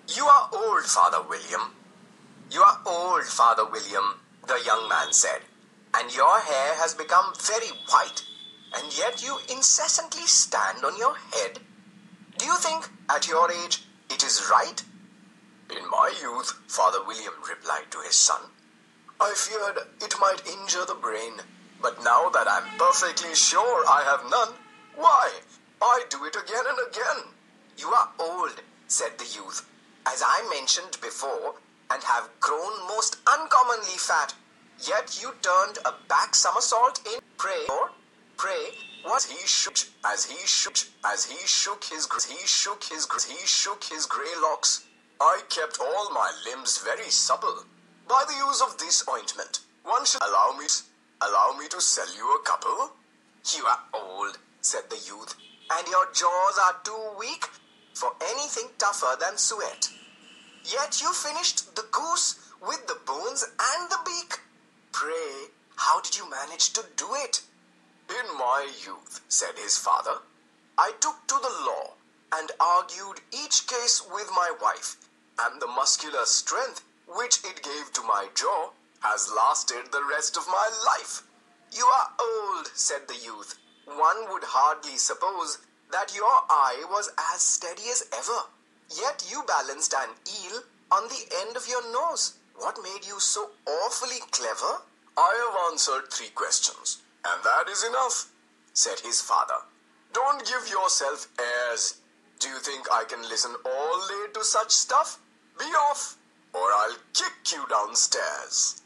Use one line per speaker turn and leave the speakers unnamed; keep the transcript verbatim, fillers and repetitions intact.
You are old, Father William. You are old, Father William, the young man said, and your hair has become very white, and yet you incessantly stand on your head. Do you think, at your age, it is right? In my youth, Father William replied to his son, I feared it might injure the brain, but now that I'm perfectly sure I have none, why, I do it again and again. You are old, said the youth, as I mentioned before, and have grown most uncommonly fat. Yet you turned a back somersault in pray or pray what he shook as he shook as he shook his he shook his he shook his grey locks. I kept all my limbs very supple. By the use of this ointment, one should allow me allow me to sell you a couple. You are old, said the youth, and your jaws are too weak for anything tougher than suet. Yet you finished the goose with the bones and the beak. Pray, how did you manage to do it? In my youth, said his father, I took to the law and argued each case with my wife, and the muscular strength which it gave to my jaw has lasted the rest of my life. You are old, said the youth. One would hardly suppose that your eye was as steady as ever. Yet you balanced an eel on the end of your nose. What made you so awfully clever? I have answered three questions, and that is enough, said his father. Don't give yourself airs. Do you think I can listen all day to such stuff? Be off, or I'll kick you downstairs.